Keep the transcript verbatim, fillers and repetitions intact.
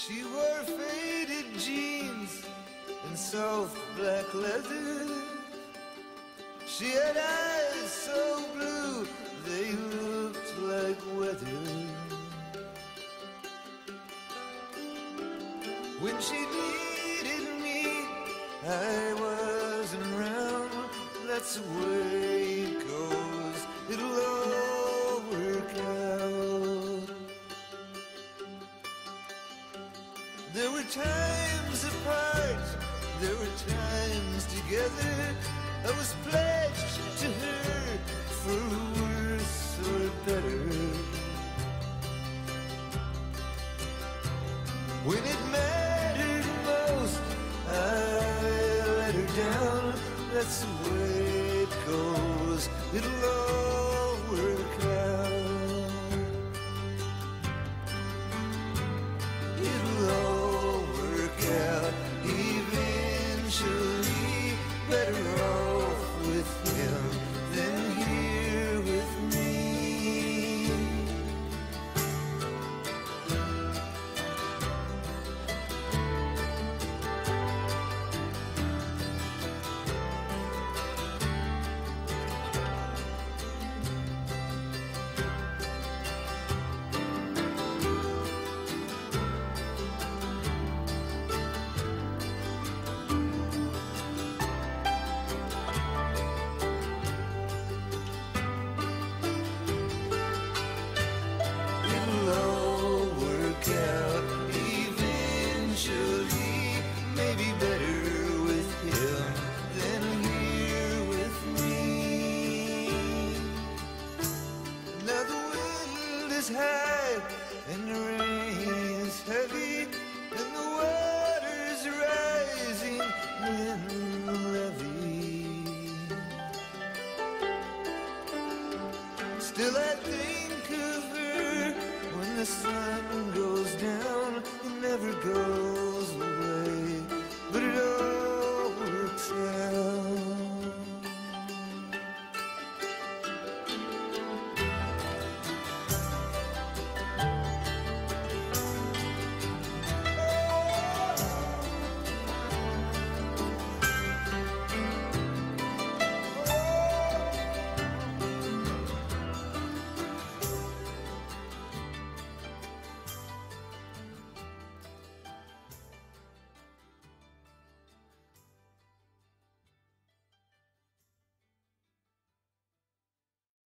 She wore faded jeans and soft black leather. She had eyes so blue they looked like weather. When she needed me, I wasn't around. That's the way it goes, it'll all work out. There were times apart, there were times together. I was pledged to her for worse or better. When it mattered most, I let her down. That's the way it goes, it'll all